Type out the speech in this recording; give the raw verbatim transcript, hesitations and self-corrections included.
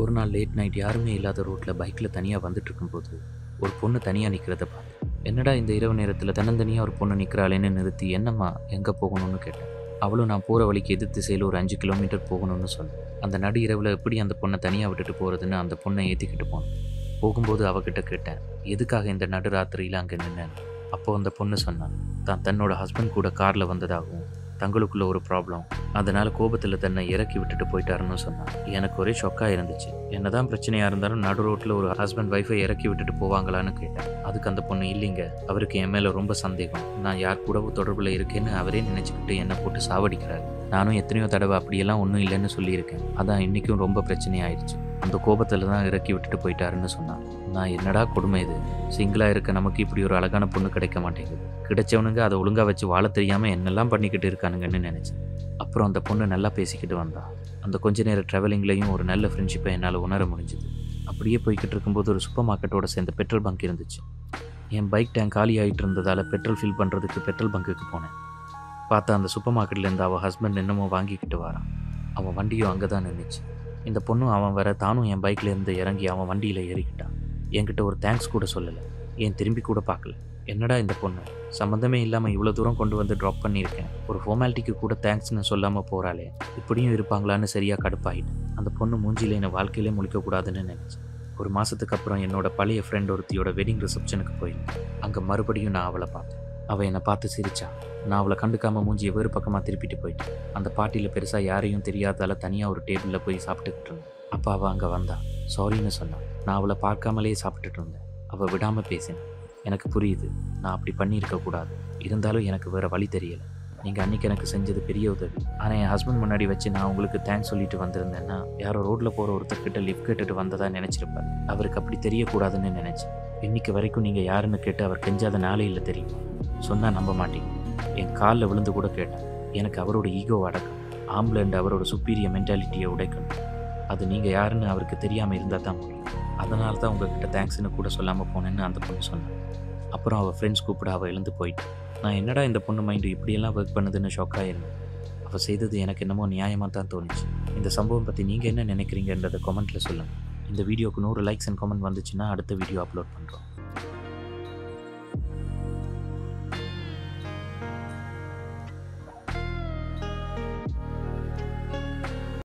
ஒரு நாள் late night யாருமே இல்லாத ரோட்டில் பைக்கில் தனியாக வந்துட்டு இருக்கும்போது ஒரு பொண்ணு தனியாக நிற்கிறத பார்த்தேன். என்னடா இந்த இரவு நேரத்தில் தன்னந்தனியாக ஒரு பொண்ணு நிற்கிறாளேன்னு நிறுத்தி என்னம்மா எங்கே போகணும்னு கேட்டேன். அவளும் நான் போகிற வழிக்கு எதிர் திசையில் ஒரு அஞ்சு கிலோமீட்டர் போகணும்னு சொன்னேன். அந்த நடு இரவில் எப்படி அந்த பொண்ணை தனியாக விட்டுட்டு போகிறதுன்னு அந்த பொண்ணை ஏற்றிக்கிட்டு போனேன். போகும்போது அவகிட்ட கேட்டேன், எதுக்காக இந்த நடு ராத்திரியில் அங்கே நின்னேன். அப்போது அந்த பொண்ணு சொன்னான், தான் தன்னோட ஹஸ்பண்ட் கூட காரில் வந்ததாகவும் தங்களுக்குள்ள ஒரு ப்ராப்ளம், அதனால் கோபத்தில் தன்னை இறக்கி விட்டுட்டு போயிட்டாருன்னு சொன்னான். எனக்கு ஒரே ஷொக்காக இருந்துச்சு. என்னதான் பிரச்சனையாக இருந்தாலும் நடு ரோட்டில் ஒரு ஹஸ்பண்ட் ஒய்ஃபை இறக்கி விட்டுட்டு போவாங்களான்னு கேட்டேன். அதுக்கு அந்த பொண்ணு, இல்லைங்க, அவருக்கு என் மேலே ரொம்ப சந்தேகம், நான் யார் கூடவும் தொடர்பில் இருக்கேன்னு அவரே நினச்சிக்கிட்டு என்னை போட்டு சாவடிக்கிறாரு. நானும் எத்தனையோ தடவை அப்படியெல்லாம் ஒன்றும் இல்லைன்னு சொல்லியிருக்கேன். அதான் இன்றைக்கும் ரொம்ப பிரச்சனையாயிடுச்சு. அந்த கோபத்தில் தான் இறக்கி விட்டுட்டு போயிட்டாருன்னு சொன்னான். நான் என்னடா கொடுமை இது, சிங்கிளாக இருக்க நமக்கு இப்படி ஒரு அழகான பொண்ணு கிடைக்க மாட்டேங்குது, கிடைச்சவனுங்க அதை ஒழுங்காக வச்சு வாழ தெரியாமல் என்னெல்லாம் பண்ணிக்கிட்டு இருக்கானுங்கன்னு நினச்சேன். அப்புறம் அந்த பொண்ணு நல்லா பேசிக்கிட்டு வந்தா. அந்த கொஞ்ச நேரம் ட்ராவலிங்லேயும் ஒரு நல்ல ஃப்ரெண்ட்ஷிப்பை என்னால் உணர முடிஞ்சுது. அப்படியே போய்கிட்டு இருக்கும்போது ஒரு சூப்பர் மார்க்கெட்டோட சேர்ந்த பெட்ரோல் பங்க் இருந்துச்சு. என் பைக் டேங்க் காலி ஆகிட்டு இருந்ததால் பெட்ரோல் ஃபில் பண்ணுறதுக்கு பெட்ரோல் பங்க்குக்கு போனேன். பார்த்தா அந்த சூப்பர் மார்க்கெட்லேருந்து அவள் ஹஸ்பண்ட் என்னமோ வாங்கிக்கிட்டு வரான். அவன் வண்டியும் அங்கே தான் நின்றுச்சு. இந்த பொண்ணும் அவன் வர தானும் என் பைக்லேருந்து இறங்கி அவன் வண்டியில் ஏறிக்கிட்டான். என்கிட்ட ஒரு தேங்க்ஸ் கூட சொல்லலை, ஏன் திரும்பி கூட பார்க்கல. என்னடா இந்த பொண்ணு சம்மந்தமே இல்லாமல் இவ்வளோ தூரம் கொண்டு வந்து ட்ராப் பண்ணியிருக்கேன், ஒரு ஃபார்மாலிட்டிக்கு கூட தேங்க்ஸ்ன்னு சொல்லாமல் போகிறாளே, இப்படியும் இருப்பாங்களான்னு சரியாக கடுப்பாயிட்டு அந்த பொண்ணு மூஞ்சியில் என்னை வாழ்க்கையிலே முழிக்கக்கூடாதுன்னு நினச்சேன். ஒரு மாதத்துக்கு அப்புறம் என்னோட பழைய ஃப்ரெண்ட் ஒருத்தியோட வெட்டிங் ரிசப்ஷனுக்கு போயிருந்தேன். அங்கே மறுபடியும் நான் அவளை பார்த்தேன். அவள் என்னை பார்த்து சிரிச்சா. நான் அவளை கண்டுக்காமல் மூஞ்சியை வேறு பக்கமாக திருப்பிட்டு போயிட்டேன். அந்த பார்ட்டியில் பெருசாக யாரையும் தெரியாதால தனியாக ஒரு டேபிளில் போய் சாப்பிட்டுக்கிட்டு இருந்தேன். அப்போ அவள் அங்கே வந்தா. சாரின்னு சொன்னான். நான் அவளை பார்க்காமலே சாப்பிட்டுட்டு இருந்தேன். அவள் விடாமல் பேசினான். எனக்கு புரியுது, நான் அப்படி பண்ணியிருக்கக்கூடாது, இருந்தாலும் எனக்கு வேறு வழி தெரியலை. நீங்கள் அன்றைக்கி எனக்கு செஞ்சது பெரிய உதவி. ஆனால் என் ஹஸ்பண்ட் முன்னாடி வச்சு நான் உங்களுக்கு தேங்க்ஸ் சொல்லிட்டு வந்திருந்தேன்னா யாரோ ரோட்டில் போகிற ஒருத்தர்கிட்ட லிஃப்ட் கேட்டுட்டு வந்ததா நினச்சிருப்பார். அவருக்கு அப்படி தெரியக்கூடாதுன்னு நினச்சேன். இன்னைக்கு வரைக்கும் நீங்கள் யாருன்னு கேட்டு அவர் கெஞ்சாத நாளே இல்லை தெரியுமா. சொன்னால் நம்ப மாட்டீங்க. என் காலில் விழுந்து கூட கேட்டேன். எனக்கு அவரோட ஈகோ அடக்கணும், ஆம்புலண்ட் அவரோட சுப்பீரியர் மென்டாலிட்டியை உடைக்கணும். அது நீங்கள் யாருன்னு அவருக்கு தெரியாமல் இருந்தால் தான் முடியும். அதனால தான் உங்ககிட்ட தேங்க்ஸ்ன்னு கூட சொல்லாமல் போனேன்னு அந்த பொண்ணு சொன்னேன். அப்புறம் அவள் ஃப்ரெண்ட்ஸ் கூப்பிட அவள் எழுந்து போயிட்டு, நான் என்னடா இந்த பொண்ணு மைண்டு இப்படியெல்லாம் ஒர்க் பண்ணுதுன்னு ஷாக்காக இருந்தேன். அவள் செய்தது எனக்கு என்னமோ நியாயமாக தான் தோணுச்சு. இந்த சம்பவம் பற்றி நீங்கள் என்ன நினைக்கிறீங்கன்றதை கமெண்ட்டில் சொல்லுங்கள். இந்த வீடியோக்கு நூறு லைக்ஸ் அண்ட் கமெண்ட் வந்துச்சுன்னா அடுத்த வீடியோ அப்லோட் பண்ணுறோம்.